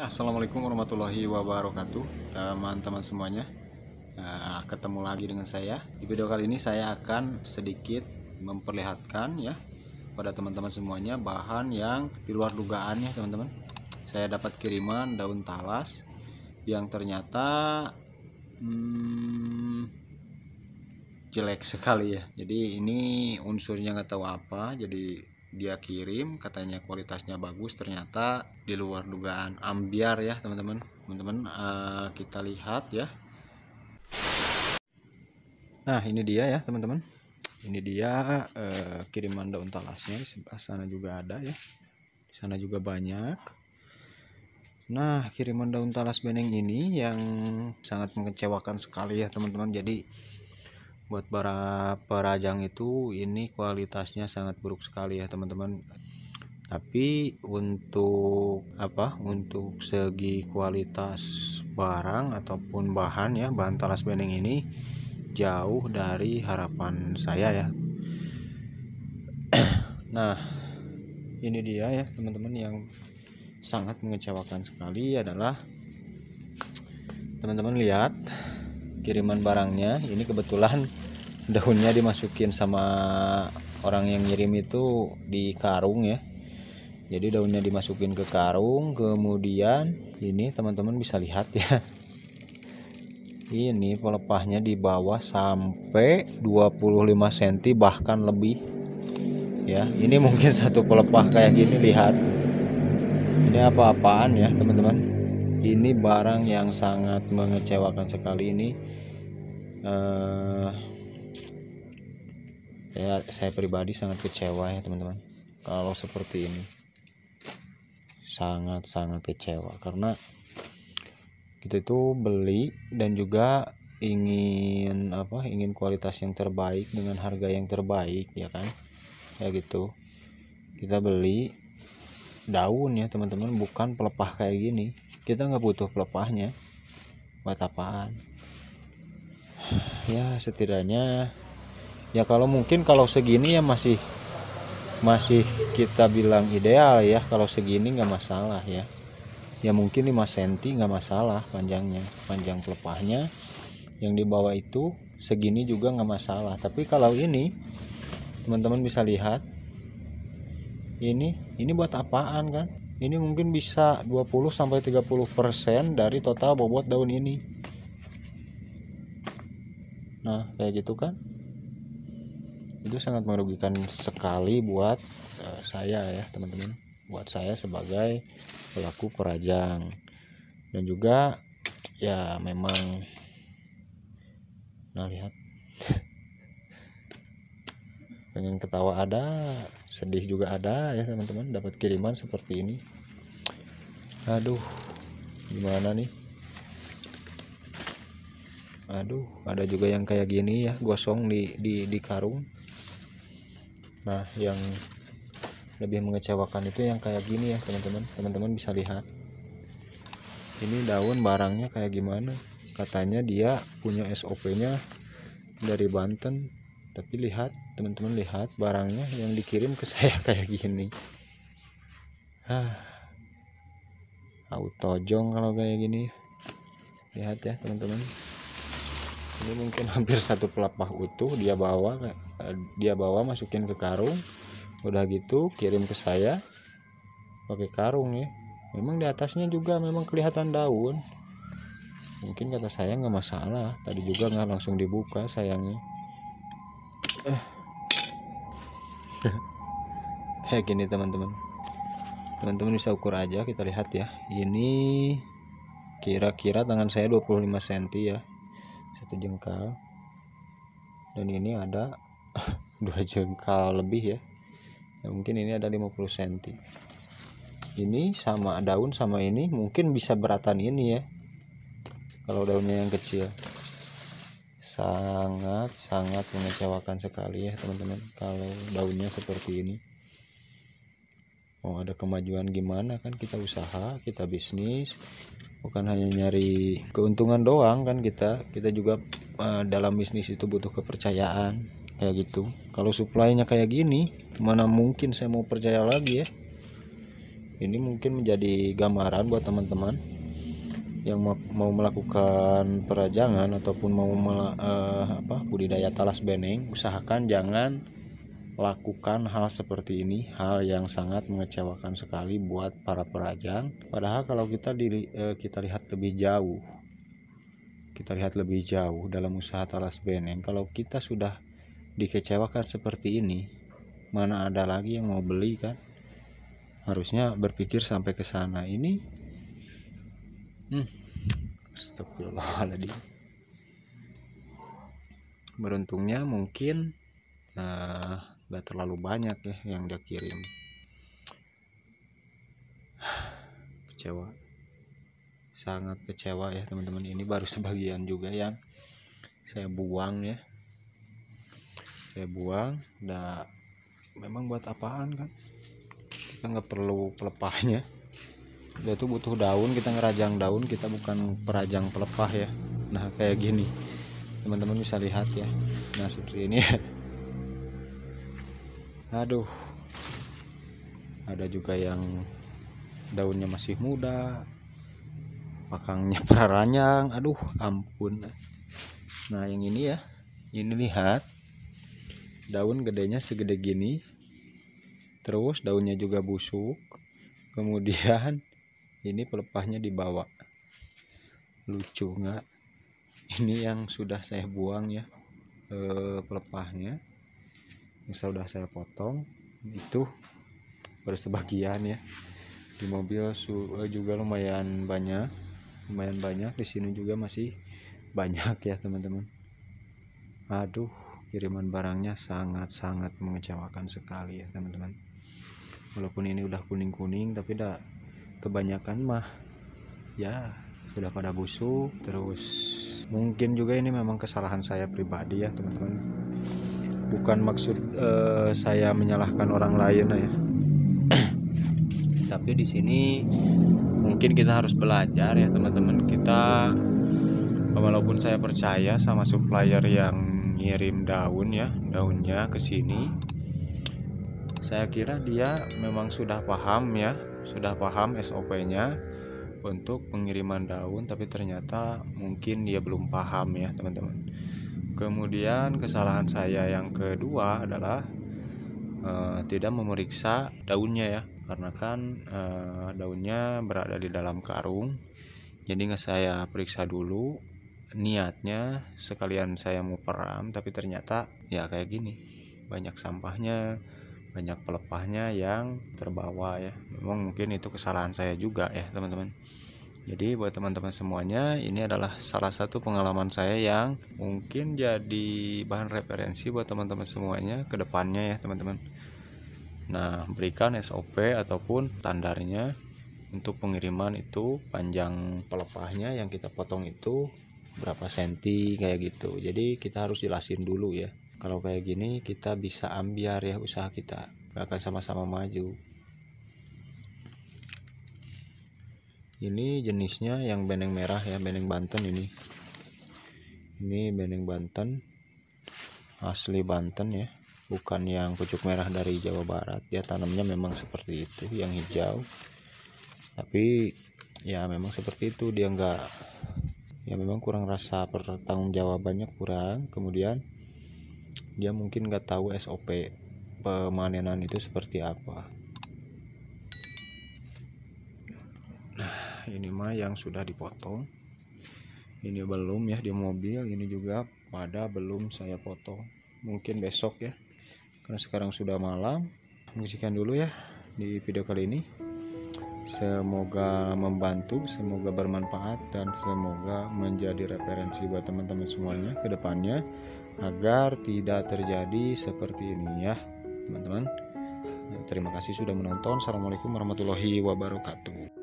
Assalamualaikum warahmatullahi wabarakatuh, teman-teman semuanya. Ketemu lagi dengan saya. Di video kali ini saya akan sedikit memperlihatkan ya pada teman-teman semuanya bahan yang di luar dugaan ya teman-teman. Saya dapat kiriman daun talas yang ternyata jelek sekali ya. Jadi ini unsurnya nggak tahu apa, jadi dia kirim katanya kualitasnya bagus, ternyata di luar dugaan, ambiar ya teman-teman. Kita lihat ya. Nah ini dia ya teman-teman, ini dia kiriman daun talasnya. Di sebelah sana juga ada ya, di sana juga banyak. Nah kiriman daun talas beneng ini yang sangat mengecewakan sekali ya teman-teman. Jadi buat para perajang itu ini kualitasnya sangat buruk sekali ya teman-teman. Tapi untuk segi kualitas barang ataupun bahan ya, bahan talas beneng ini jauh dari harapan saya ya. Nah ini dia ya teman-teman, yang sangat mengecewakan sekali adalah teman-teman lihat kiriman barangnya. Ini kebetulan daunnya dimasukin sama orang yang ngirim itu di karung ya. Jadi daunnya dimasukin ke karung, kemudian ini teman-teman bisa lihat ya. Ini pelepahnya di bawah sampai 25 cm bahkan lebih. Ya, ini mungkin satu pelepah kayak gini, lihat. Ini apa-apaan ya, teman-teman. Ini barang yang sangat mengecewakan sekali ini. Saya pribadi sangat kecewa ya teman-teman kalau seperti ini. Sangat kecewa karena kita itu beli dan juga ingin kualitas yang terbaik dengan harga yang terbaik ya kan, ya gitu. Kita beli daun ya teman-teman, bukan pelepah kayak gini. Kita nggak butuh pelepahnya, buat apaan ya. Setidaknya ya kalau segini ya masih kita bilang ideal ya. Kalau segini nggak masalah ya, mungkin 5 cm nggak masalah panjangnya, panjang pelepahnya. Yang di bawah itu segini juga nggak masalah. Tapi kalau ini teman-teman bisa lihat, ini buat apaan kan. Ini mungkin bisa 20-30% dari total bobot daun ini. Nah kayak gitu kan, itu sangat merugikan sekali buat saya ya teman-teman, buat saya sebagai pelaku perajang. Dan juga ya memang, nah lihat pengen ketawa ada, sedih juga ada ya teman-teman, dapat kiriman seperti ini. Aduh gimana nih. Aduh, ada juga yang kayak gini ya, gosong di karung. Nah yang lebih mengecewakan itu yang kayak gini ya teman-teman. Teman-teman bisa lihat ini daun barangnya kayak gimana. Katanya dia punya SOP-nya dari Banten, tapi lihat teman-teman, lihat barangnya yang dikirim ke saya kayak gini. Autojong kalau kayak gini. Lihat ya teman-teman, ini mungkin hampir satu pelepah utuh dia bawa masukin ke karung, udah gitu kirim ke saya pakai karung ya. Memang di atasnya juga memang kelihatan daun, mungkin kata saya nggak masalah. Tadi juga nggak langsung dibuka sayangnya. Kayak gini teman-teman bisa ukur aja, kita lihat ya. Ini kira-kira tangan saya 25 cm ya, satu jengkal. Dan ini ada 2 jengkal lebih ya. Mungkin ini ada 50 cm. Ini sama daun sama ini mungkin bisa beratan ini ya, kalau daunnya yang kecil. Sangat mengecewakan sekali ya teman-teman kalau daunnya seperti ini. Mau ada kemajuan gimana kan, kita usaha, kita bisnis, bukan hanya nyari keuntungan doang kan. Kita juga dalam bisnis itu butuh kepercayaan kayak gitu. Kalau supply-nya kayak gini, mana mungkin saya mau percaya lagi ya. Ini mungkin menjadi gambaran buat teman-teman yang mau melakukan perajangan ataupun mau budidaya talas beneng. Usahakan jangan lakukan hal seperti ini, hal yang sangat mengecewakan sekali buat para perajang. Padahal kalau kita lihat lebih jauh dalam usaha talas beneng, kalau kita sudah dikecewakan seperti ini, mana ada lagi yang mau beli kan? Harusnya berpikir sampai ke sana. Ini astagfirullahaladzim. Beruntungnya mungkin gak terlalu banyak ya yang dia kirim. Kecewa, sangat kecewa ya teman-teman. Ini baru sebagian juga yang saya buang ya. Saya buang. Nah, memang buat apaan kan? Kita nggak perlu pelepahnya. Dia tuh butuh daun, kita ngerajang daun, kita bukan perajang pelepah ya. Nah kayak gini teman-teman bisa lihat ya. Nah seperti ini. Aduh, ada juga yang daunnya masih muda, pakangnya peraranjang. Aduh ampun. Nah yang ini ya, ini lihat daun gedenya segede gini, terus daunnya juga busuk, kemudian ini pelepahnya dibawa. Lucu nggak? Ini yang sudah saya buang ya, pelepahnya yang sudah saya potong. Itu baru sebagian ya. Di mobil juga lumayan banyak. Di sini juga masih banyak ya teman-teman. Aduh, kiriman barangnya sangat-sangat mengecewakan sekali ya teman-teman. Walaupun ini udah kuning-kuning, tapi udah kebanyakan mah ya sudah pada busuk. Terus mungkin juga ini memang kesalahan saya pribadi ya teman-teman. Bukan maksud saya menyalahkan orang lain ya. Tapi di sini mungkin kita harus belajar ya teman-teman. Kita, walaupun saya percaya sama supplier yang ngirim daunnya ke sini, saya kira dia memang sudah paham ya, sudah paham SOP-nya untuk pengiriman daun, tapi ternyata mungkin dia belum paham ya teman-teman. Kemudian kesalahan saya yang kedua adalah tidak memeriksa daunnya ya, karena kan daunnya berada di dalam karung. Jadi nggak saya periksa dulu. Niatnya sekalian saya mau peram, tapi ternyata ya kayak gini, banyak sampahnya, banyak pelepahnya yang terbawa ya. Memang mungkin itu kesalahan saya juga ya teman-teman. Jadi buat teman-teman semuanya, ini adalah salah satu pengalaman saya yang mungkin jadi bahan referensi buat teman-teman semuanya ke depannya ya teman-teman. Nah, berikan SOP ataupun standarnya untuk pengiriman itu, panjang pelepahnya yang kita potong itu berapa senti kayak gitu. Jadi kita harus jelasin dulu ya. Kalau kayak gini kita bisa ambiar ya usaha kita, gak akan sama-sama maju. Ini jenisnya yang beneng merah ya, beneng Banten ini. Ini beneng Banten, asli Banten ya, bukan yang pucuk merah dari Jawa Barat. Dia tanamnya memang seperti itu, yang hijau. Tapi ya memang seperti itu, dia enggak, ya memang kurang rasa pertanggungjawabannya kurang. Kemudian dia mungkin nggak tahu SOP pemanenan itu seperti apa. Nah ini mah yang sudah dipotong, ini belum ya di mobil. Ini juga pada belum saya potong, mungkin besok ya, karena sekarang sudah malam. Sekian dulu ya di video kali ini. Semoga membantu, semoga bermanfaat, dan semoga menjadi referensi buat teman-teman semuanya ke depannya, agar tidak terjadi seperti ini ya teman-teman. Terima kasih sudah menonton. Assalamualaikum warahmatullahi wabarakatuh.